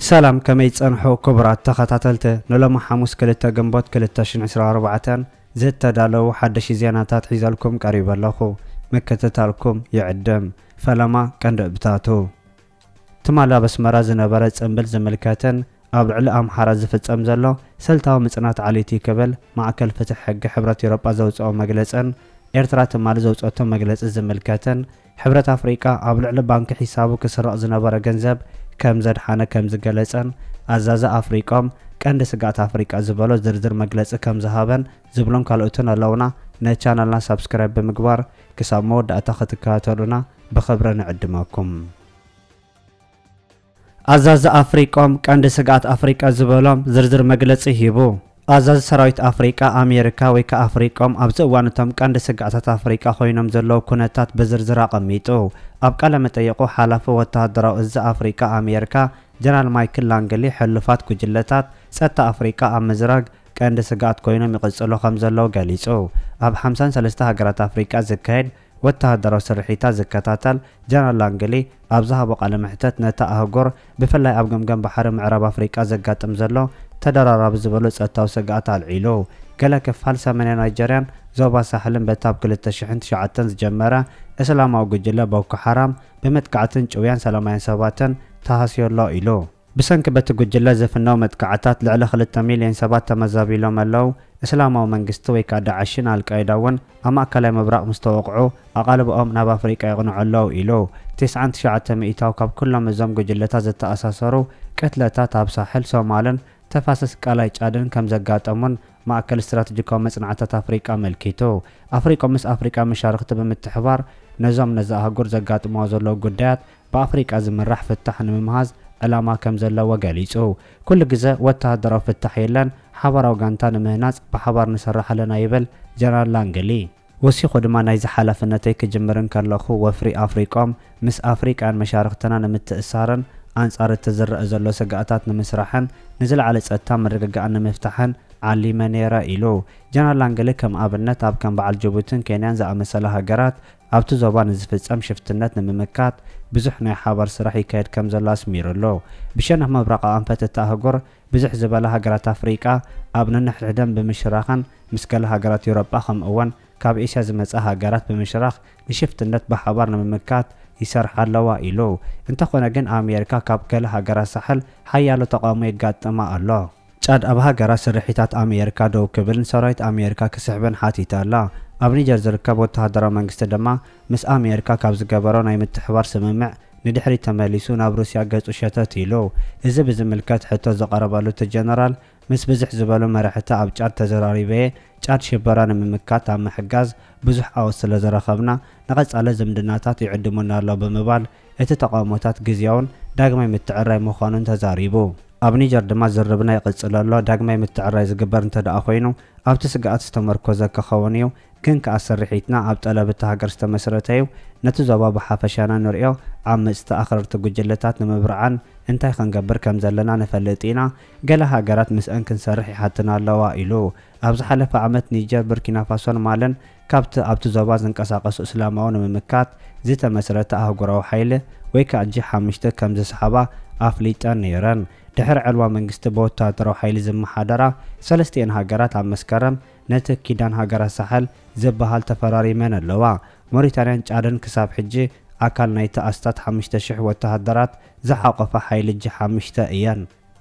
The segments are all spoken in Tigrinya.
سلام كما يتصنحو كبرات تخطاتلت نلما حموس كلتا جنبوت كلتا شن 24 زدت دالو حدش زياناتات حيزالكم قريب اللخو مكتتالكم يعدم فلما كان بتاتو تمالا بس مراز نبرت انبل زملكاتن ابلعل امحرا زفصم زلو سلتاو مصنات عليتي كبل معكل فتح حق حبرات يوروبا زوصو مغلصن ኤርትራ ተማል ዘውጽኦቶ መግለጽ ዝምልከተን ሕብረት አፍሪካ አብልዕል ባንክ ሒሳቡ ከስራቅ ዝነበረ ገንዘብ ከም ዘድሓነ ከም ዝገለጸን አዛዛ አፍሪካም ቀንድ ስጋት አፍሪካ ዝበሎ ዝርዝር መግለጽ ከም ዝሃበን ዝብሎን ካልኦትን ኣለውና ነቻናልና ሰብስክራይብ በመግባር ክሳብ መወዳእታ ክትከታተሉና በخبረ ንዕድማኩም አዛዛ አፍሪካም ቀንድ ስጋት አፍሪካ ዝበሎም ዝርዝር መግለጽ ሂቡ አዛዝ ሰራዊት አፍሪካ አሜሪካ ወይ ከአፍሪካም አብዘዋንቶም ቀንድ ስጋታት አፍሪካ ኮይኖም ዘለው ኩነታት በዝርዝር አቀሚጡ አብ ቃለ መጠየቁ ሐላፈ ወታደራው እዛ አፍሪካ አሜሪካ ጀነራል ማይክል ላንግሊ ሕልፋት ጉጅለታት ጸታ አፍሪካ አመዝራግ ቀንድ ስጋት ኮይኖም ይቀጽሉ ከም ዘለው ገሊጹ አብ 53 ሀገራት አፍሪካ ዝካሄድ ወታደራው ስርሒታ ዝከታተል ጀነራል ላንግሊ አብዛሃ በቃለ መሕተት ነታ አህጉር በፈላይ አብ ገምገም ባሕር ምዕራብ አፍሪካ ዘጋጥም ዘለው ተደራራብ ዝበሎ ጸታው ስጋት አልዒሎ ገለ ከፋል ሰሜን ናይጄሪያን ዞባ ሳሕልን በታብ 2009 ዝጀመረ እስላማዊ ጉጅለ ቦኮ ሐራም በመጥቃዕትን ጭውያን ሰላማውያን ሰባትን ተሃስዮሎ ኢሎ ብሰንክ በት ጉጅለ ዘፍናው መጥቃዕታት ልዕለ 2 ሚሊዮን ሰባት ተመዛቢሎም ኣለው እስላማዊ መንግስቲ ወይ ካዳዓሽን አልቃይዳውን አማከላይ መብራቅ መስተወቅዑ አቃልብኦም ናብ አፍሪካ ይቅንዑለው ኢሎ 99 ካብ ኩሎም እዞም ጉጅለታት ዝተኣሳሰሩ ቅትለታት ኣብ ሳሕል ሶማልን ተፋሰስ ቃላይ ጫድን ከም ዘጋጠሙን ማእከል ስትራቴጂካዊ መጽናዕታት አፍሪካ መልኪቶ አፍሪካ ምስ አፍሪካ መሻርክቲ በመተሕባር ነዞም ነዛሃጉር ዘጋጥመው ዘለው ጉዳያት በአፍሪካ ዝምራሕ ፍታሕ ንምምሃዝ ዕላማ ከም ዘለዎ ገሊጹ ኩሉ ግዜ ወታደራዊ ፍታሕ የለን ሓባራዊ ጋንታ ንምህናጽ በሓባር ንሰርሕ ኣለና ይብል ጀነራል ላንግሊ ወሲኹ ድማ ናይ ዝሓላፍነተይ ክጅምርን ከለኹ ወፍሪ አፍሪካም ምስ አፍሪካን መሻርክትና ንምትእሳርን አንጻር ተዘርአ ዘሎ ስጋታት ንምስራሕን ንዝለዓለ ጸጥታ መረጋጋእ ንምፍታሕን ዓሊመ ነይረ ኢሉ ጀነራል ላንግሊ ከም ኣብነት ኣብ ከም በዓል ጅቡቲን ኬንያን ዝኣመሰለ ሃገራት ኣብቲ ዞባ ንዝፍጸም ሽፍትነት ንምምካት ብዙሕ ናይ ሓባር ስራሕ ይካየድ ከም ዘሎ ኣስሚሩሎ ብሸነኽ መብራቕ ኣንፈት እቲ ኣህጉር ብዙሕ ዝበለ ሃገራት አፍሪካ ኣብ ነንሕድሕደን ብምሽራኽን ምስ ገለ ሃገራት ኤውሮጳ ከምኡ እውን ካብ ኤስያ ዝመጸ ሃገራት ብምሽራኽ ንሽፍትነት ብሓባር ንምምካት ይሰርሕ ኣለዋ ኢሉ እንተኾነ ግን አሜሪካ ካብ ገለ ሃገራት ሳሕል ሓያሎ ተቃውሞ ይጋጠማ ኣሎ ጫድ ኣብ ሃገራት ስርሒታት አሜሪካ ደው ክብልን ሰራዊት አሜሪካ ክስሕበን ሓቲታ ኣላ ኣብ ኒጀር ዝርከብ ወታደራዊ መንግስቲ ድማ ምስ አሜሪካ ካብ ዝገበሮ ናይ ምትሕባር ስምምዕ ንድሕሪ ተመሊሱ ናብ ሩስያ ገጹ ሸተት ኢሉ እዚ ብዝምልከት ሕቶ ዘቐረበሉ እቲ ጀነራል ምስ ብዙሕ ዝበሉ መራሕቲ ኣብ ጫድ ተዘራሪበ ጫድ ሽበራ ንምምካት ኣብ ምሕጋዝ ብዙሕ ዓወት ስለ ዝረኸብና ንቐጻለ ዝምድናታት ይዕድሙና ኣሎ ብምባል እቲ ተቃውሞታት ግዝያውን ዳግማይ ምትዕራይ ምዃኑን ተዛሪቡ ኣብ ኒጀር ድማ ዝርብና ይቕጽል ኣሎ ዳግማይ ምትዕራይ ዝግበር እንተደኣ ኮይኑ ኣብቲ ስጋኣት ዝተመርኮዘ ክኸውን እዩ ግን ከኣሰሪሒትና ኣብ ጠለብ እቲ ሃገር ዝተመስረተ እዩ ነቲ ዞባ ብሓፈሻና ንሪኦ ኣብ መጽቲ ኣኽረርቲ ጉጅለታት ንምብርዓን እንታይ ክንገብር ከም ዘለና ንፈልጥ ኢና ገለ ሃገራት ምስአን ክንሰርሕ ይሓትና ኣለዋ ኢሉ ኣብ ዝሓለፈ ዓመት ኒጀር ቡርኪና ፋሶን ማልን ካብቲ ኣብቲ ዞባ ዝንቀሳቐሱ እስላማዊ ንምምካት ዝተመስረተ ኣህጉራዊ ሓይሊ ወይ ከዓ G5 ከም ዝሰሓባ ኣፍሊጠን ነይረን ድሕሪ ዕልዋ መንግስቲ በወታደራዊ ሓይሊ ዝመሓደራ ሰለስቲአን ሃገራት ኣብ መስከረም ነቲ ኪዳን ሃገራት ሳሕል ዝበሃል ተፈራሪመን ኣለዋ ሞሪታንያን ጫድን ክሳብ ሕጂ ኣካል ናይቲ ኣስታት 5000 ወታደራት ዝሓቆፈ ሓይሊ G5 እየን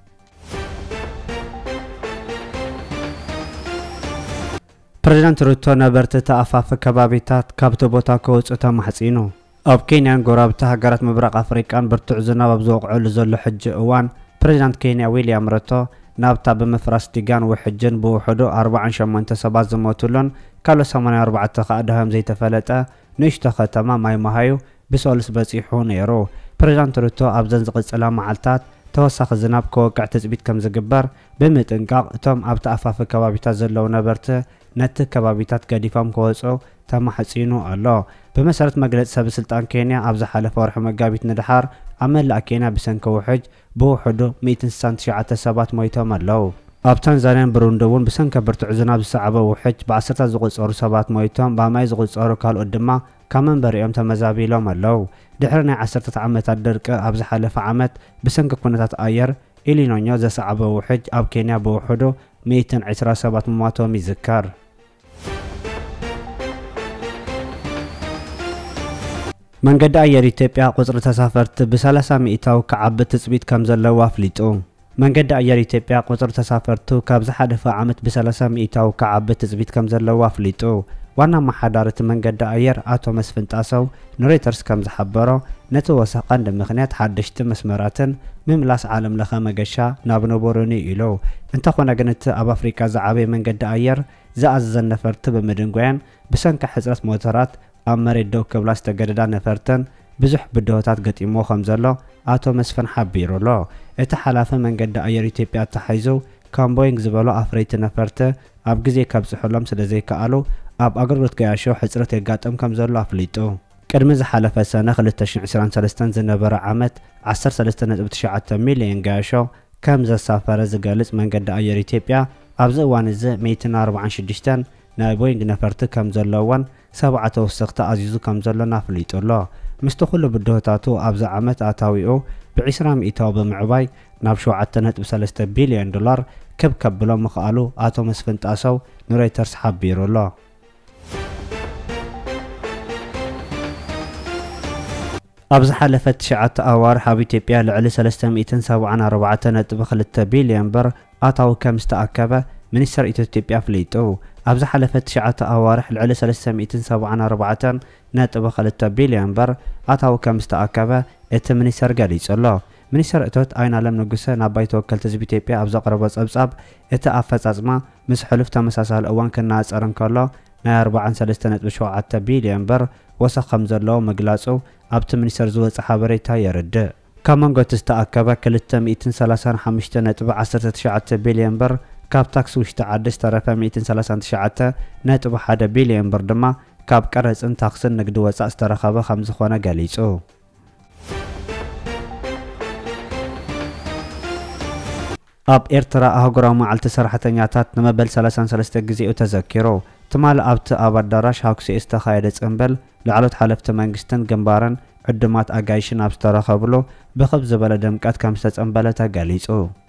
ፕሬዝዳንት ሩቶ ነበርቲ ተኣፋፍ ከባቢታት ካብቲ ቦታ ከውፁ ተማሕፂኑ ኣብ ኬንያን ጎረብቲ ሃገራት ምብራቕ ኣፍሪካን ብርቱዕ ዝናብ ኣብ ዝወቅዑሉ ዘሎ ሕጂ እዋን ፕሬዝዳንት ኬንያ ዊልያም ሩቶ ናብታ ብምፍራስ ዲጋን ውሕጅን ብውሕዱ 48 ሰባት ዝሞቱሉን ካልኦት 84 ከዓ ድሃም ዘይተፈለጠ ንእሽቶ ከተማ ማይ መሃዩ ብሶልስ በፂሑ ነይሩ ፕሬዝዳንት ሩቶ ኣብዘን ዝቕፅላ መዓልታት ተወሳኺ ዝናብ ከወቅዕ ትፅቢት ከም ዝግበር ብምጥንቃቕ እቶም ኣብቲ ኣፋፍ ከባቢታት ዘለው ነበርቲ ነቲ ከባቢታት ገዲፎም ከወፁ ተማሕፂኑ ኣሎ በመሰረት መግለጽ ሰብ ስልጣን ኬንያ ኣብ ዝሓለፈ ወርሒ መጋቢት ንድሓር ኣብ መላእ ኬንያ ብሰንኪ ውሕጅ ብውሕዱ 169 ሰባት ሞይቶም ኣለው ኣብ ታንዛንያን ብሩንዲ እውን ብሰንኪ ብርቱዕ ዝናብ ዝሰዓበ ውሕጅ ብዓሰርታት ዝቁፀሩ ሰባት ሞይቶም ብማይ ዝቁፀሩ ካልኦት ድማ ካብ መንበሪኦም ተመዛቢሎም ኣለው ድሕሪ ናይ 10 ዓመታት ድርቂ ኣብ ዝሓለፈ ዓመት ብሰንኪ ኩነታት ኣየር ኢሊኖኞ ዘሰዓበ ውሕጅ ኣብ ኬንያ ብውሕዱ 127 መሞቶም ይዝከር። መንገዲ ኣየር ኢትዮጵያ ቁጽሪ ተሳፈርቲ ብ30 ሚእታዊ ከዓቢ ትጽቢት ከም ዘለዎ ኣፍሊጡ። መንገዲ ኣየር ኢትዮጵያ ቁጽሪ ተሳፈርቱ ካብ ዝሓለፈ ዓመት ብ30 ሚእታዊ ከዓቢ ትጽቢት ከም ዘለዎ ኣፍሊጡ። ዋና መሓዳሪ እቲ መንገዲ ኣየር ኣቶ መስፍን ጣሰው ንሮይተርስ ከም ዝሓበሮ ነቲ ወሳኺ ቀንዲ ምኽንያት ሓደሽቲ መስመራትን ምምላስ ዓለም ለኸ መገሻ ናብ ነበሩኒ ኢሉ። እንተኾነ ግን እቲ ኣብ ኣፍሪካ ዝዓበየ መንገዲ ኣየር ዝኣዘዘ ነፈርቲ ብምድንጓያን ብሰንኪ ሕፅረት ሞተራት ኣብ መሬት ደው ክብላ ዝተገደዳ ነፈርተን ብዙሕ ብድሆታት ገጢሞ ከም ዘሎ ኣቶ መስፍን ሓቢሩሎ። እቲ ሓላፊ መንገዲ ኣየር ኢትዮጵያ ተሓይዙ ከም ቦይንግ ዝበሎ ኣፍረይቲ ነፈርቲ ኣብ ግዜ ከብፅሑሎም ስለ ዘይከኣሉ ኣብ ኣገልግሎት ገያሾ ሕፅረት የጋጥም ከም ዘሎ ኣፍሊጡ። ቅድሚ ዝሓለፈ ሰነ 2023 ዝነበረ ዓመት 13.9 ሚልዮን ገያሾ ከም ዘሳፈረ ዝገልጽ መንገዲ ኣየር ኢትዮጵያ ኣብዚ እዋን እዚ 146 ናይ ቦይንግ ነፈርቲ ከም ዘለዎን 7 ወሰኽቲ ኣዚዙ ከም ዘሎን ኣፍሊጡሎ። ምስቲ ኩሉ ብድሆታቱ ኣብዚ ዓመት ኣታዊኡ ብ20 ሚእታዊ ብምዕባይ ናብ 7.3 ቢልዮን ዶላር ከብከብሎም ምኽኣሉ ኣቶ መስፍን ጣሰው ንሮይተርስ ሓቢሩሎ። ኣብ ዝሓለፈ 9 ኣዋርሕ ኣብ ኢትዮጵያ ልዕሊ 374.2 ቢልዮን ብር ኣታዊ ከም ዝተኣከበ ሚኒስተር ኢትዮጵያ ኣፍሊጡ። ኣብ ዝሓለፈ 9 ኣዋርሕ ልዕሊ 374.2 ቢልዮን ብር ኣታዊ ከም ዝተኣከበ እቲ ሚኒስተር ገሊጹሎ። ሚኒስተር እቶት ኣይናለም ንጉሰ ናብ ባይተ ወከልቲ ህዝቢ ኢትዮጵያ ኣብ ዘቕረቦ ጸብጻብ እቲ ኣፈጻጽማ ምስ ሕሉፍ ተመሳሳሊ እዋን ክነጻጸር እንከሎ ናይ 43.7 ቢልዮን ብር ወሰኽ ከም ዘለዎ ምግላጹ ኣብቲ ሚኒስተር ዝወፅእ ሓበሬታ የርድእ። ካብ መንጎ እቲ ዝተኣከበ 235.19 ቢልዮን ብር ካብ ታክሲ ውሽጢ ዓዲ ዝተረፈ 139.1 ቢልዮን ብር ድማ ካብ ቀረፅን ታክስን ንግዲ ወፃእ ዝተረኸበ ከም ዝኾነ ገሊጹ። ኣብ ኤርትራ ኣህጉራዊ መዓልቲ ሰራሕተኛታት ንመበል 33 ጊዜኡ ተዘኪሩ። ትማሊ ኣብቲ ኣብ ኣዳራሽ ሃኩሴ ዝተኻየደ ጽምብል ላዕሎት ሓለፍቲ መንግስትን ግንባርን ዕድማት ኣጋይሽን ኣብ ዝተረኸብሉ ብኽብ ዝበለ ድምቀት ከም ዝተጸምበለ ተገሊጹ።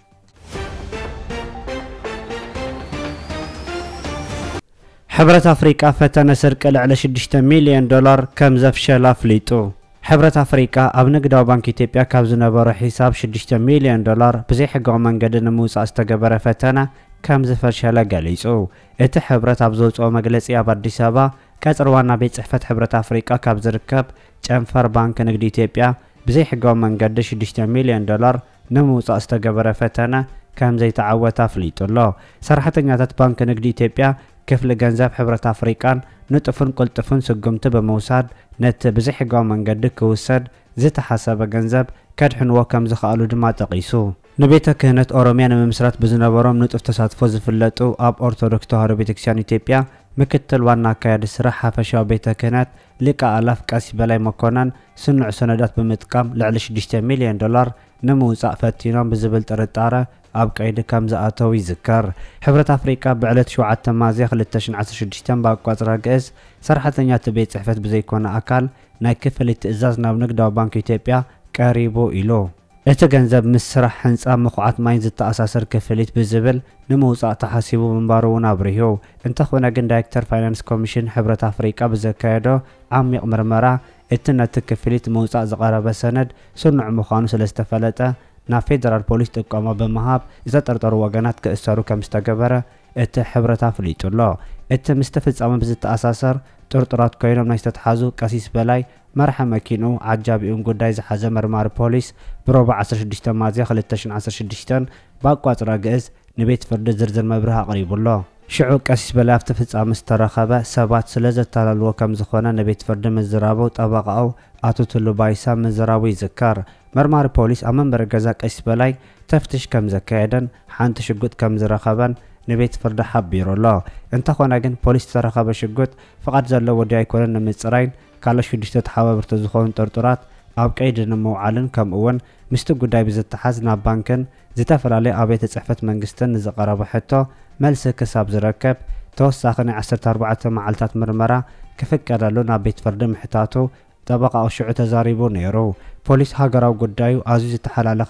ሕብረት ኣፍሪቃ ፈተነ ስርቂ ልዕሊ 6 ሚልዮን ዶላር ከም ዘፍሸለ ኣፍሊጡ። ሕብረት ኣፍሪቃ ኣብ ንግዳዊ ባንኪ ኢትዮጵያ ካብ ዝነበሮ ሒሳብ 6 ሚልዮን ዶላር ብዘይ ሕጋዊ መንገዲ ንምውፃእ ዝተገበረ ፈተነ ከም ዝፈሸለ ገሊጹ። እቲ ሕብረት ኣብ ዘውፅኦ መግለጺ ኣብ ኣዲስ ኣበባ ቀጽሪ ዋና ቤት ጽሕፈት ሕብረት ኣፍሪቃ ካብ ዝርከብ ጨንፈር ባንኪ ንግዲ ኢትዮጵያ ብዘይ ሕጋዊ መንገዲ 6 ሚልዮን ዶላር ንምውፃእ ዝተገበረ ፈተነ ከም ዘይተዓወተ ኣፍሊጡሎ። ሰራሕተኛታት ባንኪ ንግዲ ኢትዮጵያ ክፍሊ ገንዘብ ሕብረት ኣፍሪቃን ንጡፍን ቁልጥፍን ስጉምቲ ብምውሳድ ነቲ ብዘይ ሕጋዊ መንገዲ ክውሰድ ዝተሓሰበ ገንዘብ ከድሕንዎ ከም ዝኽኣሉ ድማ ጠቒሱ። ንቤተ ክህነት ኦሮምያ ንምምስራት ብዝነበሮም ንጡፍ ተሳትፎ ዝፍለጡ ኣብ ኦርቶዶክስ ተዋህዶ ቤተክርስቲያን ኢትዮጵያ ምክትል ዋና አካያዲ ስራሕ ሓፈሻዊ ቤተ ክህነት ሊቀ ኣላፍ ቀሲስ በላይ መኮነን ስኑዕ ሰነዳት ብምጥቃም ልዕሊ 6 ሚልዮን ዶላር ንምውፃእ ፈቲኖም ብዝብል ጥርጣረ ኣብ ቀይዲ ከም ዝኣተው ይዝከር። ሕብረት ኣፍሪቃ ብዕለት 7 ሚያዝያ 2016 ብኣቋፅራ ግእዝ ሰራሕተኛት ቤት ጽሕፈት ብዘይኮነ ኣካል ናይ ክፍሊት ትእዛዝ ናብ ንግዳዊ ባንኪ ኢትዮጵያ ቀሪቡ ኢሉ እቲ ገንዘብ ምስ ስራሕ ህንፃ ምኹዓት ማይን ዝተኣሳሰር ክፍሊት ብዝብል ንምውፃእ ተሓሲቡ ምንባሩ እውን ኣብርሂ። እንተኾነ ግን ዳይሬክተር ፋይናንስ ኮሚሽን ሕብረት ኣፍሪቃ ብዘካየዶ ዓሚቕ ምርመራ እቲ ነቲ ክፍሊት ምውፃእ ዝቐረበ ሰነድ ስኑዕ ምዃኑ ስለ ዝተፈለጠ ናብ ፌደራል ፖሊስ ጥቆማ ብምሃብ ዝተጠርጠሩ ወገናት ክእሰሩ ከም ዝተገበረ እቲ ሕብረት ኣፍሊጡሎ። እቲ ምስ ተፈጻሚ ብዝተኣሳሰር ጥርጥራት ኮይኖም ናይ ዝተተሓዙ ቀሲስ በላይ መርሐ መኪኑ ዓጃቢኡን ጉዳይ ዝሓዘ መርማሪ ፖሊስ ብሮብዕ 16 ሚያዝያ 2016 ብኣቋፅራ ግእዝ ንቤት ፍርዲ ዝርዝር መብርህ ኣቕሪቡሎ። ሽዑ ቀሲስ በላይ ኣብቲ ፍጻሜ ዝተረኸበ ሰባት ስለ ዘተላልዎ ከም ዝኾነ ንቤት ፍርዲ ምዝራቡ ጠበቃኡ ኣቶ ቱሉ ባይሳ ምዝራቡ ይዝከር። መርማሪ ፖሊስ ኣብ መንበሪ ገዛ ቀሲስ በላይ ተፍትሽ ከም ዘካየደን ሓንቲ ሽጉጥ ከም ዝረኸበን ንቤት ፍርዲ ሓቢሩሎ። እንተኾነ ግን ፖሊስ ዝተረኸበ ሽጉጥ ፍቓድ ዘለዎ ድዩ ኣይኮነን ንምፅራይን ካልኦት 6 ተሓባብርቲ ዝኾኑ ጥርጡራት ኣብ ቀይዲ ንምውዓልን ከምኡውን ምስቲ ጉዳይ ብዝተሓዝ ናብ ባንክን ዝተፈላለዩ ኣብያተ ጽሕፈት መንግስትን ንዝቐረበ ሕቶ መልሲ ክሳብ ዝረከብ ተወሳኺ ናይ 14 መዓልታት ምርመራ ክፍቀደሉ ናብ ቤት ፍርዲ ምሕታቱ ጠበቃኡ ሽዑ ተዛሪቡ ነይሩ። ፖሊስ ሃገራዊ ጉዳዩ ኣዝዩ ዝተሓላለኸን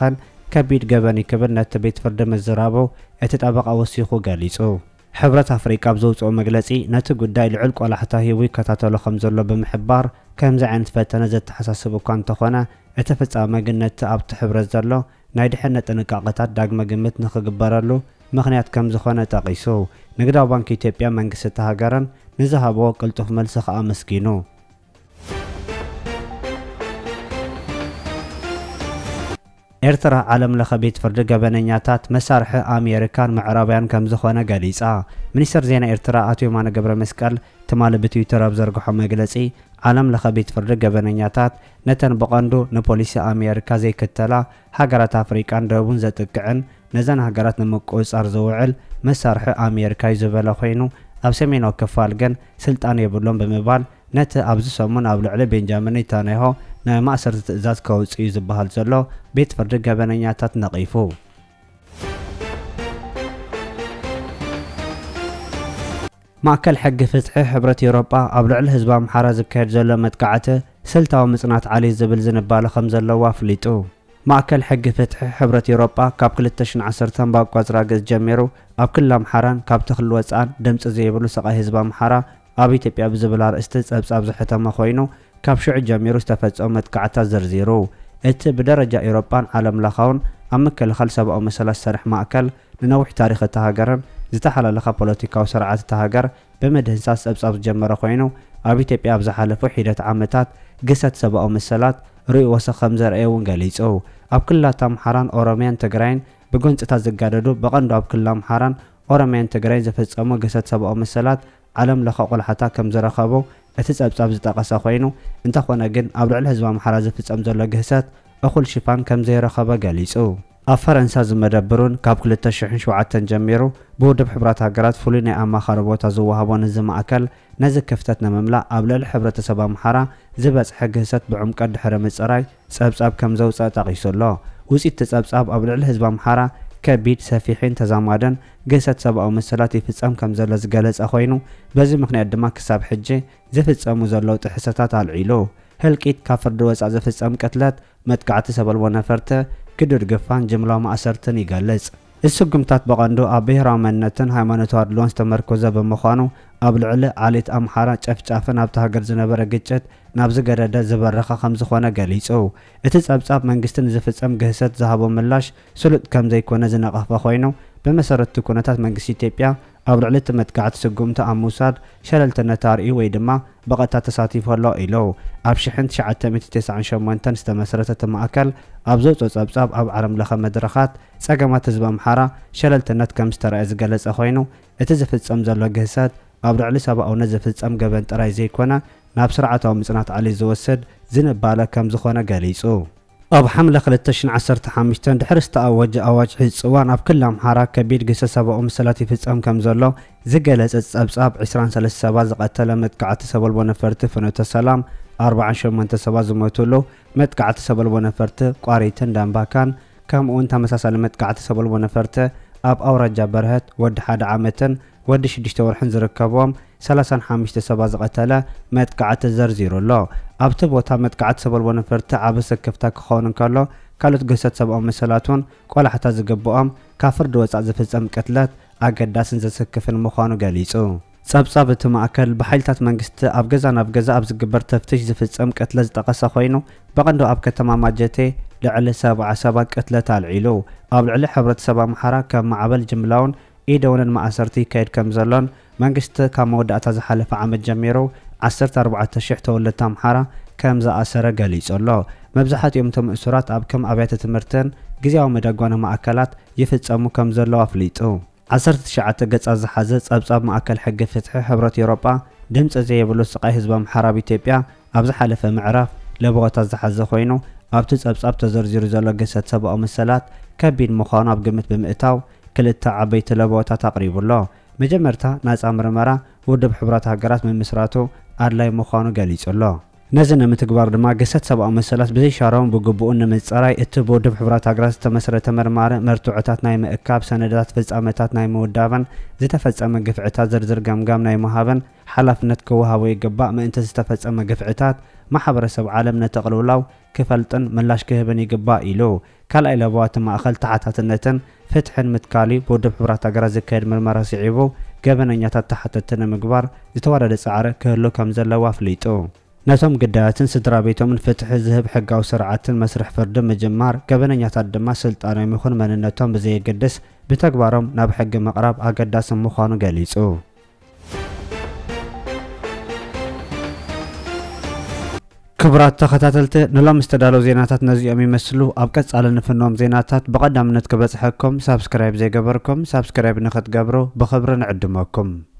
ከቢድ ገበን ይክብል ነቲ ቤት ፍርዲ ምዝራቡ እቲ ጠበቓ ወሲኹ ገሊጹ። ሕብረት ኣፍሪቃ ብዘውፅኦ መግለጺ ነቲ ጉዳይ ልዑል ቆላሕታ ሂቡ ይከታተሎ ከም ዘሎ ብምሕባር ከምዚ ዓይነት ፈተነ ዘተሓሳስብ እኳ እንተኾነ እቲ ፍጻመ ግን ነቲ ኣብቲ ሕብረት ዘሎ ናይ ድሕነት ጥንቃቐታት ዳግመ ግምት ንኽግበረሉ ምኽንያት ከም ዝኾነ ጠቒሱ ንግዳዊ ባንኪ ኢትዮጵያ መንግስቲ እቲ ሃገርን ንዝሃቦ ቅልጡፍ መልሲ ከዓ መስጊኑ። ኤርትራ ዓለም ለኸ ቤት ፍርዲ ገበነኛታት መሳርሒ ኣሜሪካን ምዕራባውያን ከም ዝኾነ ገሊጻ። ሚኒስትር ዜና ኤርትራ ኣቶ የማነ ገብረ መስቀል ትማሊ ብትዊተር ኣብ ዘርግሖ መግለጺ ዓለም ለኸ ቤት ፍርዲ ገበነኛታት ነተን ብቐንዱ ንፖሊሲ ኣሜሪካ ዘይክተላ ሃገራት ኣፍሪቃን ደቡብን ዘጥቅዕን ነዘን ሃገራት ንምቁፅጻር ዝውዕል መሳርሒ ኣሜሪካ እዩ ዝበለ ኮይኑ ኣብ ሰሜናዊ ክፋል ግን ስልጣን የብሎም ብምባል ነቲ ኣብዚ ሰሙን ኣብ ልዕሊ ቤንጃሚን ኔታንያሁ ናይ ማእሰርቲ ትእዛዝ ከውፅእ እዩ ዝበሃል ዘሎ ቤት ፍርዲ ገበነኛታት ነቒፉ። ማእከል ሕጊ ፍትሒ ሕብረት ኤውሮጳ ኣብ ልዕሊ ህዝቢ ኣምሓራ ዝካየድ ዘሎ መጥቃዕቲ ስልታዊ ምጽናት ዓሊ ዝብል ዝንባለ ከም ዘለዎ ኣፍሊጡ። ማእከል ሕጊ ፍትሒ ሕብረት ኤውሮጳ ካብ 2010 ብኣቋፅራ ገጽ ጀሚሩ ኣብ ክልል ኣምሓራን ካብቲ ክልል ወፃእን ድምፂ ዘይብሉ ሰቃይ ህዝቢ ኣምሓራ ኣብ ኢትዮጵያ ብዝብል ኣርእስቲ ጸብጻብ ዝሕተመ ኮይኑ ካብ ሽዑ ጀሚሩ ዝተፈጸሙ መጥቃዕትታት ዘርዚሩ። እቲ ብደረጃ ኤውሮጳን ዓለም ለኻውን ኣብ ምክልኻል ሰብኣዊ መሰላት ዝሰርሕ ማእከል ንነዊሕ ታሪኽ እቲ ሃገርን ዝተሓላለኸ ፖለቲካዊ ስርዓት እቲ ሃገር ብምድህንሳስ ጸብጻብ ዝጀመረ ኮይኑ ኣብ ኢትዮጵያ ኣብ ዝሓለፉ ሒደት ዓመታት ግሰት ሰብኣዊ መሰላት ርእዩ ወሰኽ ከም ዘርአየ እውን ገሊጹ። ኣብ ክልላት ኣምሓራን ኦሮምያን ትግራይን ብጎንፅታት ዝጋደዱ ብቐንዱ ኣብ ክልል ኣምሓራን ኦሮምያን ትግራይን ዝፈጸሙ ግሰት ሰብኣዊ መሰላት ዓለም ለኸ ቆልሓታ ከም ዝረኸቡ እቲ ጸብጻብ ዝጠቐሰ ኮይኑ እንተኾነ ግን ኣብ ልዕሊ ህዝቢ ኣምሓራ ዝፍጸም ዘሎ ግህሰት እኹል ሽፋን ከም ዘይረኸበ ገሊጹ። ኣብ ፈረንሳ ዝመደብሩን ካብ 2007 ጀሚሩ ብውድብ ሕብራት ሃገራት ፍሉይ ናይ ኣማኻሪ ቦታ ዝወሃቦ ነዚ ማእከል ነዚ ክፍተት ንምምላእ ኣብ ልዕሊ ሕብረተሰብ ኣምሓራ ዝበፅሐ ግህሰት ብዕምቀት ድሕሪ ምፅራይ ጸብጻብ ከም ዘውፅአ ጠቒሱ ኣሎ። ውፅኢት እቲ ጸብጻብ ኣብ ልዕሊ ህዝቢ ኣምሓራ ከቢድ ሰፊሕን ተዛማደን ግህሰት ሰብኣዊ መሰላት ይፍጸም ከም ዘሎ ዝገለጸ ኮይኑ በዚ ምክንያት ድማ ክሳብ ሕጂ ዝፍጸሙ ዘለዉ ጥሕሰታት ኣልዒሉ። ህልቂት ካብ ፍርዲ ወፃእ ዝፍጸም ቅትለት መጥቃዕቲ ሰበልቦ ነፈርቲ ክዱድ ግፋን ጅምላዊ ማእሰርትን ይገልጽ። السجمتات بقندو أبيهرا منتن هايمانوتو أدلون استمركوز بمخانو أبلعل عليت أمحارا شافن أبتها جرزنا برجتشت نابز جردا زبرخا خمس خوانا جاليسو اتس أبصاب منجستن زفتس أم جهسات ذهبوا ملاش سلط كم زي كونا زناقة فخوينو بمسارة تكونات منجسي تيبيا أبلعل تمتقعت سجمت أموساد شللت النتار ويدما بقت تساتيف الله إلو أبشحنت شعت 199 استمسرت مأكل أبزوت أبصاب أب عرم لخم مدرخات سجمات زبام حارة شللت النت كم استرأز جلس أخوينو اتزفتس أم زلوا جهسات أبلعل سبا أو نزفتس أم جبنت راي زي كونا ناب سرعة أو مصنعت علي زوسد زنب بالا كم زخونا جاليسو أب حملة 1315 دحرس تأوج أواج حصوان أب كل أمحارة كبير قصة سبا أم سلاتي في أم كم زلو زجلس أبصاب 23 سبا زقتل متقعت سبا البونفرت فنوت السلام 4 سبا زموتولو متقعت سبا البونفرت قاريتن دانباكان كم أون تمساسل متقعت سبا البونفرت أب أورا جبرهت ود حد عامتن ود شدشت ورحن زركبوم 35 سبا زقتله متقعت زرزيرو الله أبت بوتا متقعت سبا البونفرت عبس كفتا كخون كالو كالوت قصت سبا مسلاتون قولا حتى زقبوام كافر دوز عزفز أم كتلات أقداسن زسكفن مخانو قاليسو صابت مأكل بحيلتات منجست أبجزان أبجزا أبز جبر تفتش زفز أم كتلز تقصى خوينو بقندو أبك تمام جتي لعل 7 كتلة العيلو أب لعل حبرت سبا محرا كم معبل جملاون إيدون المأسرتي كيد كمزلون منجست كمود أتزحلف عمد جميرو 14 تولت محرا كم زا أسر جاليس الله مبزحات يوم تم أسرات أب كم أبيات تمرتن جزاو مدقوانا مأكلات يفتسمو كم زلو أفليتو 19 ገጽ ዝሓዘ ጸብጻብ ማእከል ሕጊ ፍትሒ ሕብረት ኤውሮጳ ድምጽ ዘይብሉ ስቃይ ህዝቢ ኣምሓራ ኢትዮጵያ ኣብ ዝሓለፈ ምዕራፍ ለቦታት ዝሓዘ ኮይኑ ኣብቲ ጸብጻብ ተዘርዚሩ ዘሎ ገሰት ሰብኣዊ መሰላት ከቢድ ምዃኑ ኣብ ግምት ብምእታው ክልተ ዓበይቲ ለቦታት ኣቕሪቡሎ መጀመርታ ናጻ ምርመራ ውድብ ሕብራት ሃገራት ምምስራቱ ኣድላይ ምዃኑ ገሊጹሎ نزن متقبار دما قصت سبع مسألات بزي شارون بقبؤن من الصراي اتبو دب حبرات اقراس تمسرة مرمارة مرتوعتات ناي مأكاب سندات فزامتات ناي مودابن زيتا فزام قفعتات زرزر قام ناي مهابن حلفنت كوهاوي قباء ما انت زيتا فزام قفعتات ما حبر سب عالمنا تقلولاو كفلتن ملاش كهبن يقباء إلو كال اي لبوات ما اخل تحتات النتن فتحن متكالي بودب حبرات اقراس كيد مرمارة سيعيبو قبنانياتات تحتتن مقبار زيتوارد سعر كهلو كمزل وافليتو ناتهم قداتن سدرا بيتهم من فتح الذهب حقا وسرعاتن مسرح فرد مجمار قبنانياتات دما سلطانو يمخون مننتهم بزي قدس بتكبارهم ناب حق مقراب اقداس مخانو قاليسو كبرات تخطاتلت نلام استدالو زيناتات نزيوم يمسلو ابقص على نفنوم زيناتات بقدامنت كبصحكم سبسكرايب زي قبركم سبسكرايب نخت قبرو بخبرن عدمكم